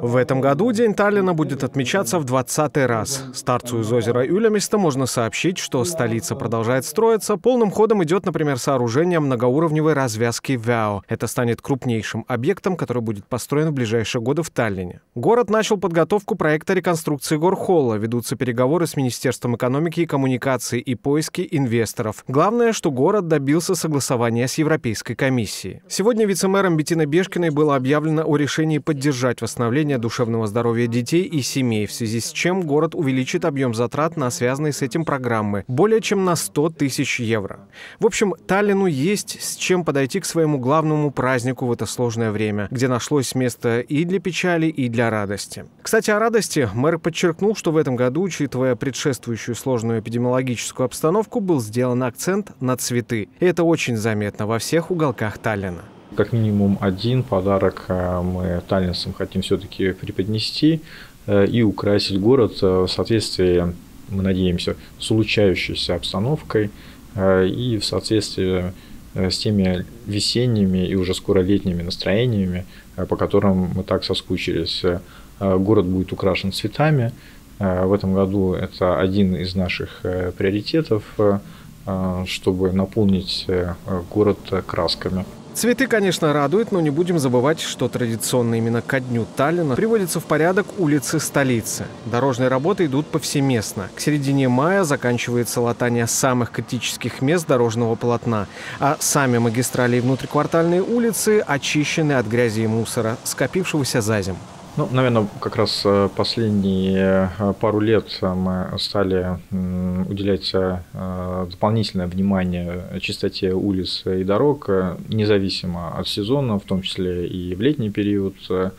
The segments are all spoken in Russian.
В этом году День Таллина будет отмечаться в 20-й раз. Старцу из озера Юлямиста можно сообщить, что столица продолжает строиться. Полным ходом идет, например, сооружение многоуровневой развязки ВЯО. Это станет крупнейшим объектом, который будет построен в ближайшие годы в Таллине. Город начал подготовку проекта реконструкции горхолла. Ведутся переговоры с Министерством экономики и коммуникаций и поиски инвесторов. Главное, что город добился согласования с Европейской комиссией. Сегодня вице-мэром Беттиной Бешкиной было объявлено о решении поддержать восстановление душевного здоровья детей и семей, в связи с чем город увеличит объем затрат на связанные с этим программы более чем на 100 тысяч евро. В общем, Таллину есть с чем подойти к своему главному празднику в это сложное время, где нашлось место и для печали, и для радости. Кстати, о радости мэр подчеркнул, что в этом году, учитывая предшествующую сложную эпидемиологическую обстановку, был сделан акцент на цветы. И это очень заметно во всех уголках Таллина. Как минимум один подарок мы таллинцам хотим все-таки преподнести и украсить город в соответствии, мы надеемся, с улучшающейся обстановкой и в соответствии с теми весенними и уже скоро летними настроениями, по которым мы так соскучились. Город будет украшен цветами. В этом году это один из наших приоритетов, чтобы наполнить город красками. Цветы, конечно, радуют, но не будем забывать, что традиционно именно ко дню Таллина приводятся в порядок улицы столицы. Дорожные работы идут повсеместно. К середине мая заканчивается латание самых критических мест дорожного полотна, а сами магистрали и внутриквартальные улицы очищены от грязи и мусора, скопившегося за зиму. Ну, наверное, как раз последние пару лет мы стали уделять дополнительное внимание чистоте улиц и дорог, независимо от сезона, в том числе и в летний период.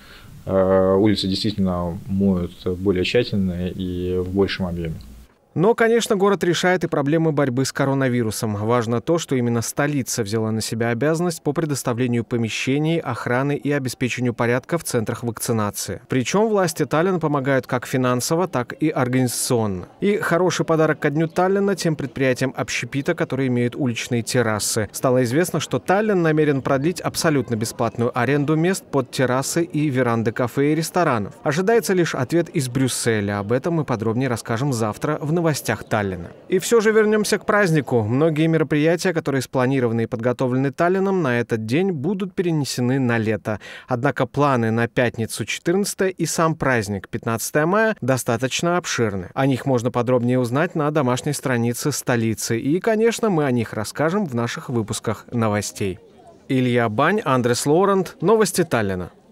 Улицы действительно моют более тщательно и в большем объеме. Но, конечно, город решает и проблемы борьбы с коронавирусом. Важно то, что именно столица взяла на себя обязанность по предоставлению помещений, охраны и обеспечению порядка в центрах вакцинации. Причем власти Таллина помогают как финансово, так и организационно. И хороший подарок ко дню Таллина тем предприятиям общепита, которые имеют уличные террасы. Стало известно, что Таллин намерен продлить абсолютно бесплатную аренду мест под террасы и веранды кафе и ресторанов. Ожидается лишь ответ из Брюсселя. Об этом мы подробнее расскажем завтра в новостях Таллина. И все же вернемся к празднику. Многие мероприятия, которые спланированы и подготовлены Таллином на этот день, будут перенесены на лето. Однако планы на пятницу 14 и сам праздник 15 мая достаточно обширны. О них можно подробнее узнать на домашней странице столицы. И, конечно, мы о них расскажем в наших выпусках новостей. Илья Бань, Андрес Лоурент. Новости Таллина.